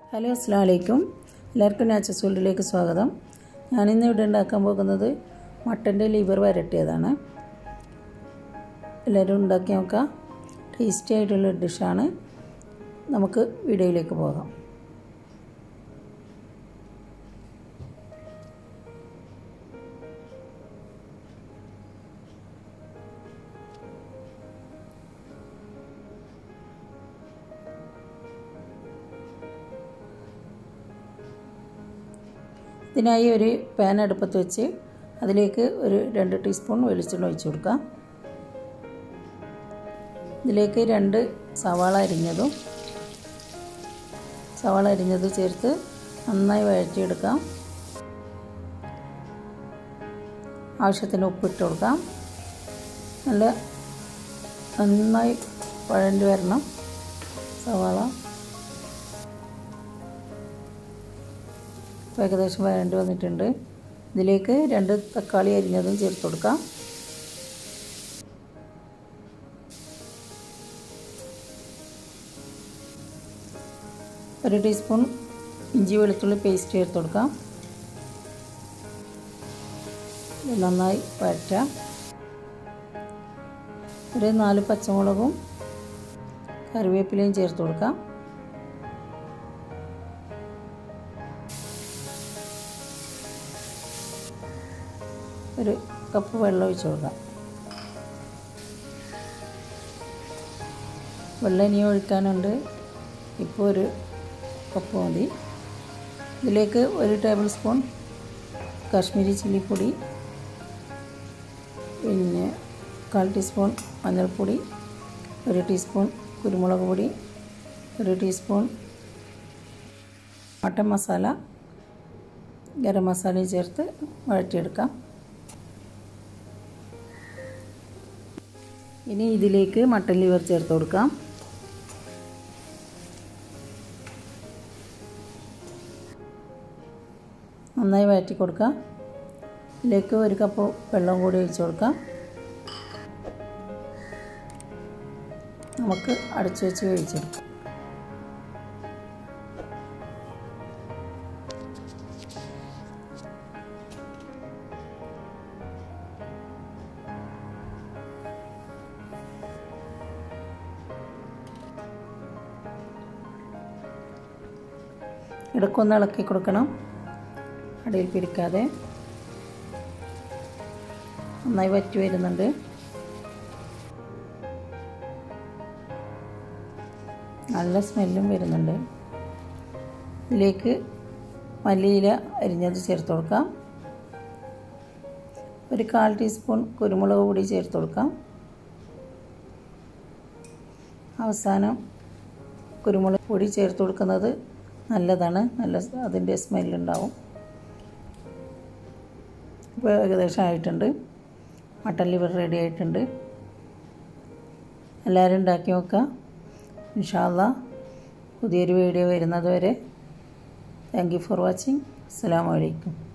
Hello അസ്സലാമു അലൈക്കും. എല്ലാവർക്കും നാച്ചുറൽസ് വേൾഡിലേക്ക് സ്വാഗതം. ഞാനിന്ന് ഇവിടെ ഉണ്ടാക്കാൻ പോകുന്നത് മട്ടൻ്റെ ലിവർ വരട്ടിയതാണ്. എല്ലാവരും ഉണ്ടാക്കി നോക്കാം. ടേസ്റ്റി ആയിട്ടുള്ള ഡിഷാണ്. നമുക്ക് വീഡിയോയിലേക്ക് പോകാം. ഇതിനായി ഒരു പാൻ അടുപ്പത്ത് വെച്ച് അതിലേക്ക് ഒരു 2 ടീസ്പൂൺ വെളിച്ചെണ്ണ ഒഴിച്ചു കൊടുക്കാം. ഇതിലേക്ക് 2 സവാള അരിഞ്ഞത് ചേർത്ത് നന്നായി വഴറ്റിയെടുക്കാം. ആവശ്യത്തിന് ഉപ്പിട്ട് കൊടുക്കാം. നന്നായി വഴണ്ടി വരണം സവാള. ഏകദേശം വഴണ്ടി വന്നിട്ടുണ്ട്. ഇതിലേക്ക് 2 തക്കാളി അരിഞ്ഞതും ചേർത്ത് കൊടുക്കാം. ഒരു ടീസ്പൂൺ ഇഞ്ചി വെളുത്തുള്ളി പേസ്റ്റ് ചേർത്ത് കൊടുക്കാം. നന്നായി വഴറ്റാം. ഒരു 4 പച്ചമുളകും കറിവേപ്പിലയും ചേർത്ത് കൊടുക്കാം. ഒരു കപ്പ് വെള്ളം ഒഴിച്ച് കൊടുക്കാം. വെള്ളം ഇനിയും ഒഴിക്കാനുണ്ട്. ഇപ്പോൾ ഒരു കപ്പ് മതി. ഇതിലേക്ക് 1 ടേബിൾ സ്പൂൺ കാശ്മീരി ചില്ലിപ്പൊടി, പിന്നെ 1/4 ടീസ്പൂൺ മഞ്ഞൾപ്പൊടി, 1 ടീസ്പൂൺ കുരുമുളക് പൊടി, 1 ടീസ്പൂൺ മട്ടൻ മസാല, ഗരം മസാലയും ചേർത്ത് വഴറ്റിയെടുക്കാം. ഇനി ഇതിലേക്ക് മട്ടൻ ലിവർ ചേർത്ത് കൊടുക്കാം. നന്നായി വഴറ്റി കൊടുക്കാം. ഇതിലേക്ക് 1 കപ്പ് വെള്ളം കൂടി ഒഴിച്ച് കൊടുക്കാം. നമുക്ക് അടച്ചു വെച്ച് വേവിച്ചെടുക്കാം. ഇടയ്ക്കൊന്ന് ഇളക്കി കൊടുക്കണം, അടിയിൽ പിടിക്കാതെ. നന്നായി വറ്റി വരുന്നുണ്ട്. നല്ല സ്മെല്ലും വരുന്നുണ്ട്. ഇതിലേക്ക് മല്ലിയില അരിഞ്ഞത് ചേർത്ത് കൊടുക്കാം. ഒരു 1/4 ടീസ്പൂൺ കുരുമുളക് പൊടി ചേർത്ത് കൊടുക്കാം. അവസാനം കുരുമുളക് പൊടി ചേർത്ത് കൊടുക്കുന്നത് നല്ലതാണ്. അതിൻ്റെ സ്മെല്ലുണ്ടാവും. ഇപ്പോൾ ഏകദേശം ആയിട്ടുണ്ട്. മട്ടൻ ലിവർ റെഡി ആയിട്ടുണ്ട്. എല്ലാവരും ഉണ്ടാക്കി നോക്കുക. ഇൻഷാ അല്ലാഹ് പുതിയൊരു വീഡിയോ വരുന്നത് വരെ താങ്ക് യു ഫോർ വാച്ചിങ്. അസ്സലാമു അലൈക്കും.